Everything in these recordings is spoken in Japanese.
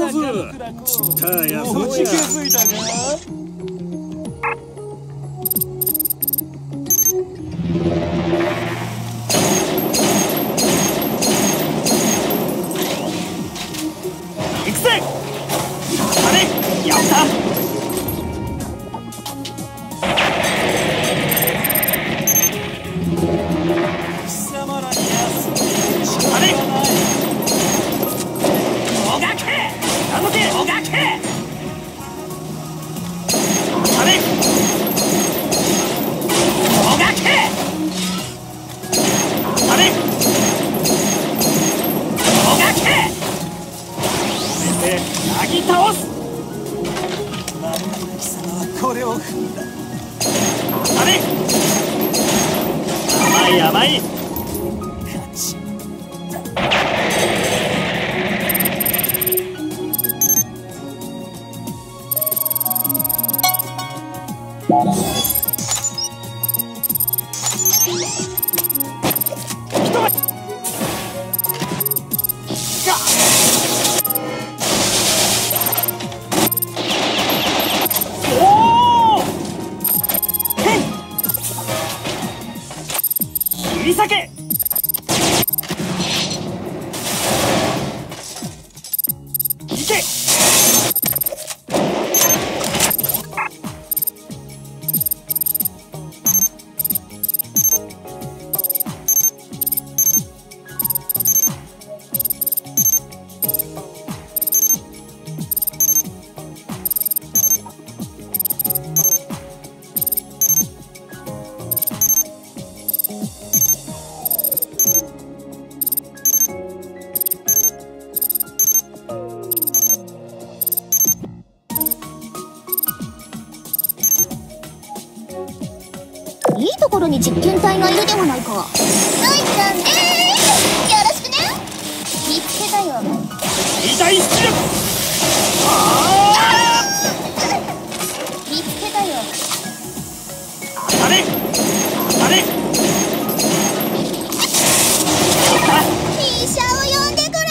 ず。さあ休もうや。 気づいたか。 行くぜ。あれ、やった。 貴様らに休むしかあれ、 ない。 もがけ。あのけ、もがけ。あれ、もがけ。あれ、もがけ。これでなぎ倒す。 まるで貴様はこれを踏んだ。 あれ、甘い甘い。 勝ち。 切り裂け。いけ。 いいところに実験体がいるではないか。ナイちゃんです。よろしくね。見つけたよ。 最大出力。 見つけたよ。 あれ、あれ。 医者を呼んでく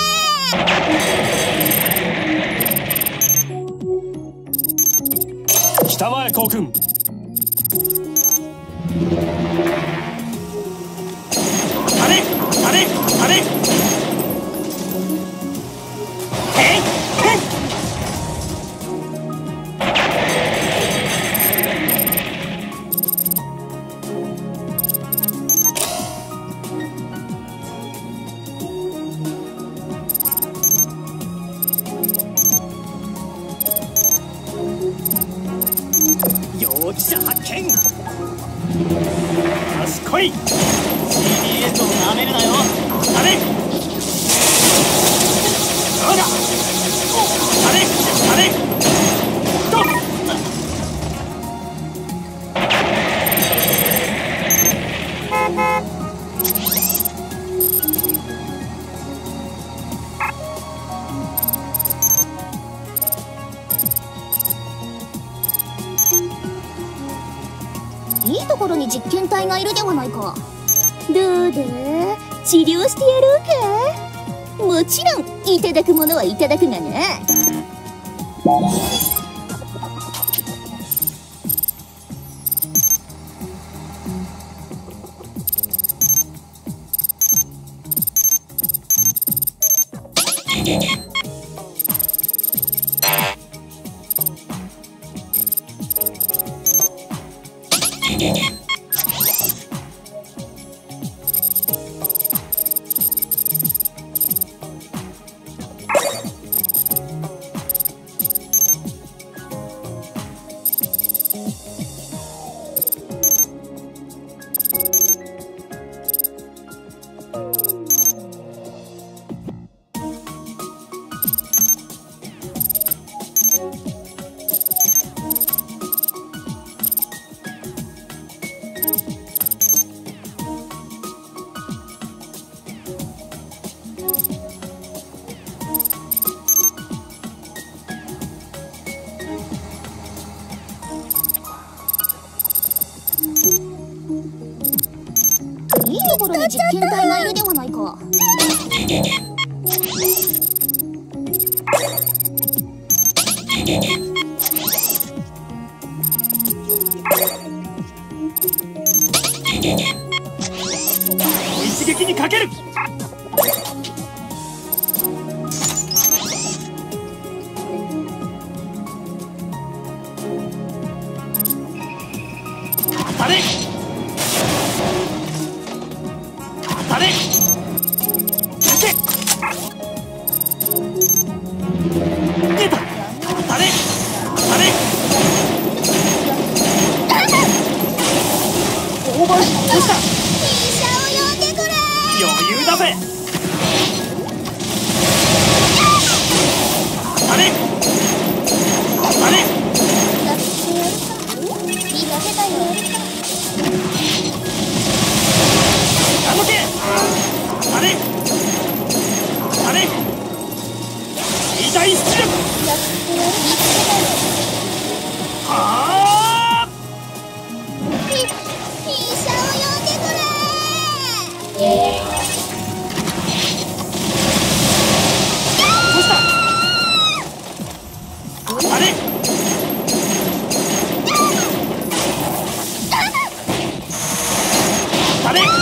れ。 北前光君。あれ、あれ、あれ。へい、へい。容疑者発見。賢い。 CDS をなめるなよ。 あれ、そうだ。あれ、あれ。と。 いいところに実験体がいるではないか。どうだ、治療してやろうか。もちろんいただくものはいただくがな。いいところに実験体がいるではないか。 一撃にかける。当たれ当たれ出て出た当たれ当たれオーバーヒットした。 医者を呼んでくれ。 余裕だぜ。当たれ当たれみんな下手よ。 動け当たれ当たれ最大出力。はあ医者を呼んでくれ。 どうした。当たれ当たれやった。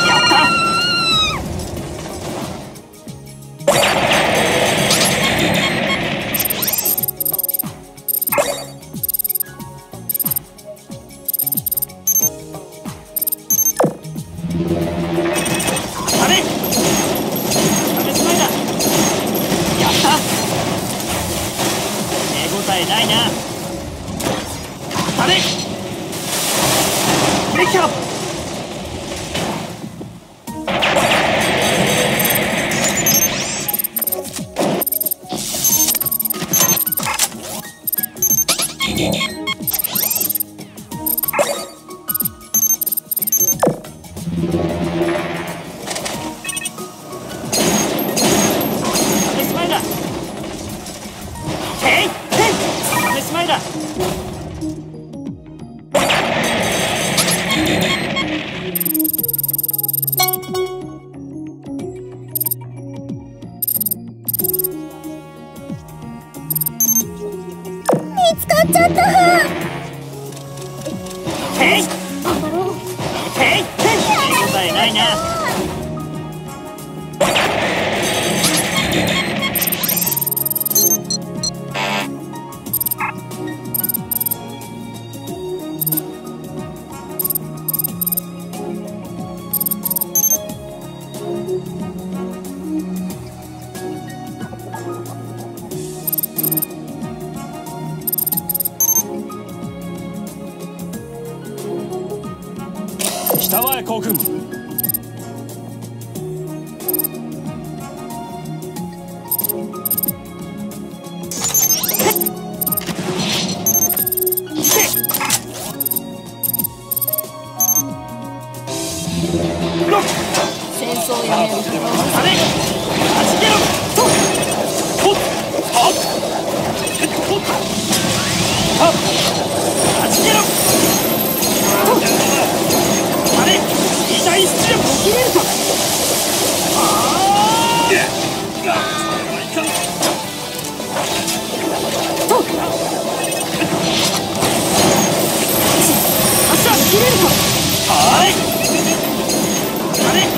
あれ試し前だ。やった。手応えないな。あれできた。試し前だ。へいへい試し前だ。 見つかっちゃった。 へいへいへい手応えないな。北前校君。 戦争をやめる。 あれ弾けろ。とっあっとっあっ弾けろ。とっあれ偉大出力を切れるか。ああとっ足は切れるか。はいあれ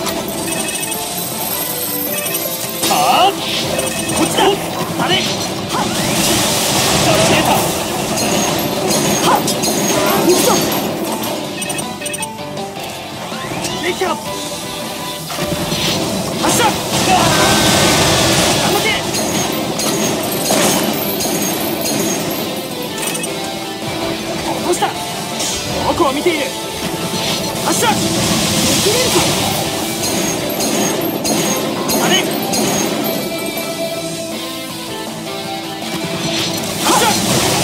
あーこっちだ。あれはっ出た。はっ行くぞ。できた。発射頑張って。落とした。どこを見ている。発射できれるか。あれ発射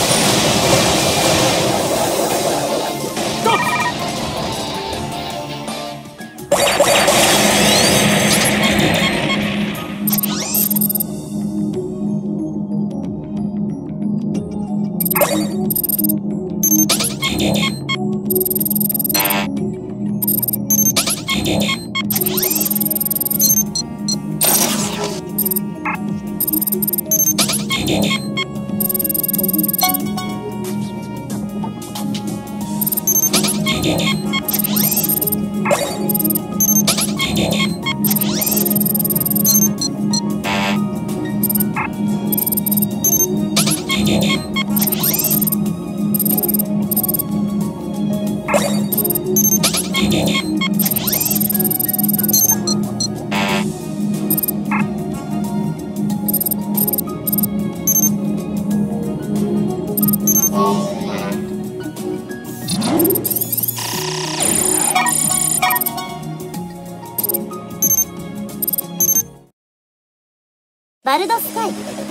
とっバルドスカイ